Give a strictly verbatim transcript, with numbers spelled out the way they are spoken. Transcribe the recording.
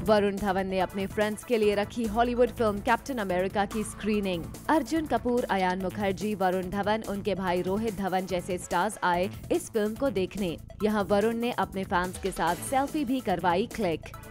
वरुण धवन ने अपने फ्रेंड्स के लिए रखी हॉलीवुड फिल्म कैप्टन अमेरिका की स्क्रीनिंग। अर्जुन कपूर, अयान मुखर्जी, वरुण धवन, उनके भाई रोहित धवन जैसे स्टार्स आए इस फिल्म को देखने। यहाँ वरुण ने अपने फैंस के साथ सेल्फी भी करवाई क्लिक।